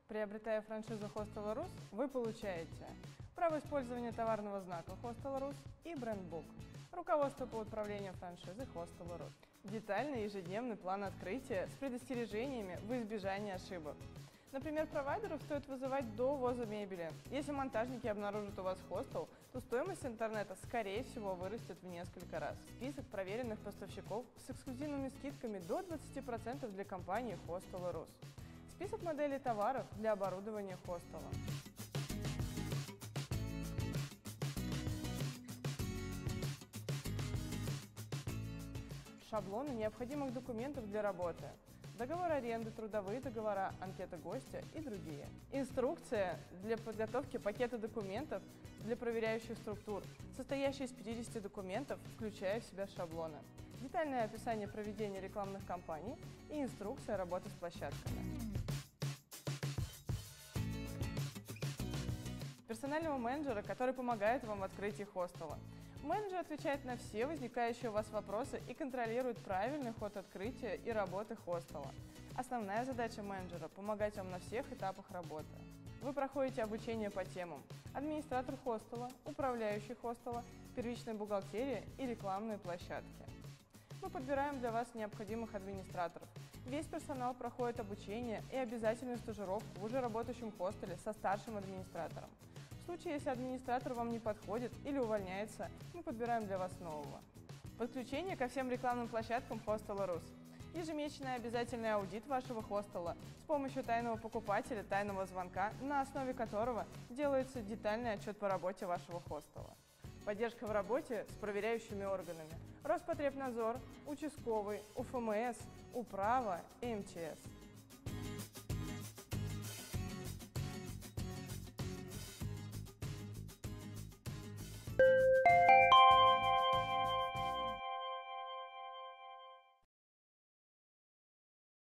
Приобретая франшизу Hostel Rus, вы получаете право использования товарного знака Hostel Rus и брендбук, руководство по управлению франшизой Hostel Rus, детальный ежедневный план открытия с предостережениями во избежание ошибок. Например, провайдеров стоит вызывать до ввоза мебели. Если монтажники обнаружат у вас хостел, то стоимость интернета, скорее всего, вырастет в несколько раз. Список проверенных поставщиков с эксклюзивными скидками до 20% для компании Hostel Rus. Список моделей товаров для оборудования хостела. Шаблоны необходимых документов для работы. Договор аренды, трудовые договора, анкета гостя и другие. Инструкция для подготовки пакета документов для проверяющих структур, состоящая из 50 документов, включая в себя шаблоны. Детальное описание проведения рекламных кампаний и инструкция работы с площадками. Персонального менеджера, который помогает вам в открытии хостела. Менеджер отвечает на все возникающие у вас вопросы и контролирует правильный ход открытия и работы хостела. Основная задача менеджера – помогать вам на всех этапах работы. Вы проходите обучение по темам: администратор хостела, управляющий хостела, первичная бухгалтерия и рекламные площадки. Мы подбираем для вас необходимых администраторов. Весь персонал проходит обучение и обязательную стажировку в уже работающем хостеле со старшим администратором. В случае, если администратор вам не подходит или увольняется, мы подбираем для вас нового. Подключение ко всем рекламным площадкам Hostel Rus. Ежемесячный обязательный аудит вашего хостела с помощью тайного покупателя, тайного звонка, на основе которого делается детальный отчет по работе вашего хостела. Поддержка в работе с проверяющими органами: Роспотребнадзор, участковый, УФМС, Управа и МЧС.